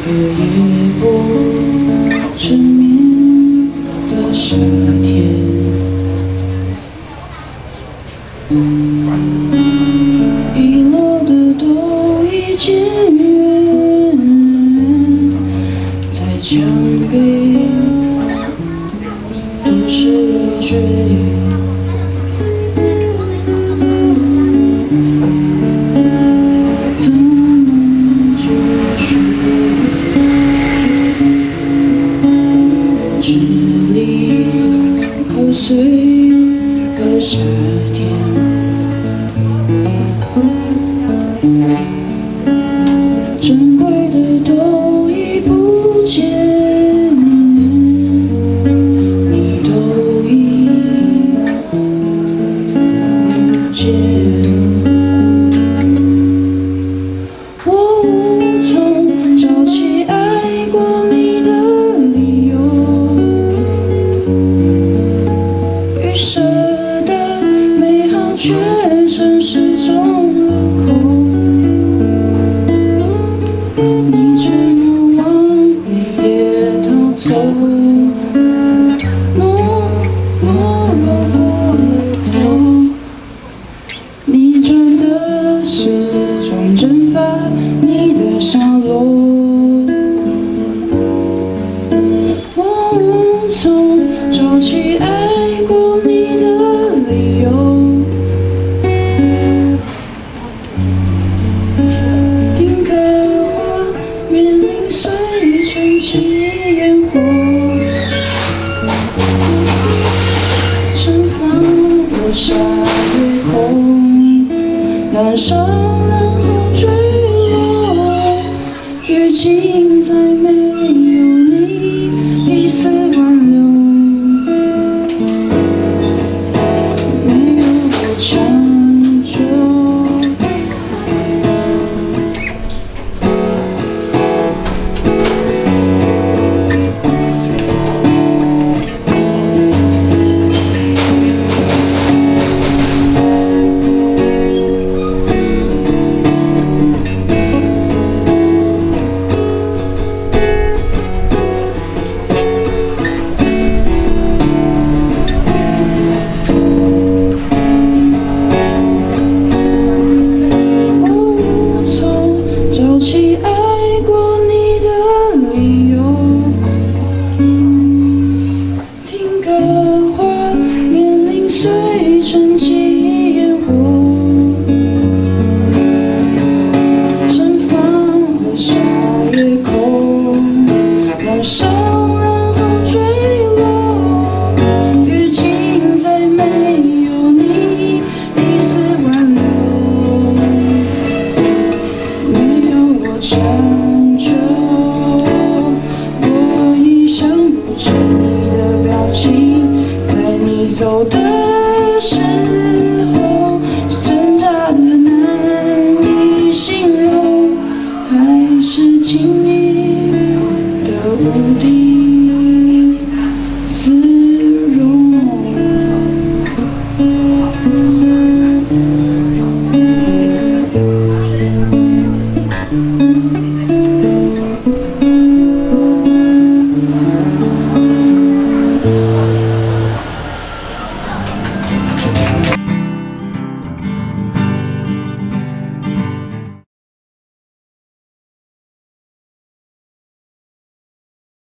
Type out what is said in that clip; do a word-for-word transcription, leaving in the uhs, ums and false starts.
个夜泊缠绵的夏天，遗落的都已渐远，在墙背都是累赘。 支离破碎的夏天，珍贵的都已不见，你都已不见，我无从找起爱过你的理由。 预设的美好却成始终落空，你却不往黑夜逃走，落寞了头，逆转的时钟蒸发你的下落，我无从找起爱。 过你的理由，听歌花面临碎成几烟火，盛放了夏夜空，燃烧然后坠落，雨尽再没有你一丝挽留。 长久，找起爱过你的理由，听歌花面临碎成几烟火，盛放了夏夜空，燃烧然后坠落，雨尽再没有你一丝挽留。 长久，我已想不起你的表情，在你走的时候，是挣扎的难以形容，还是静谧的无敌？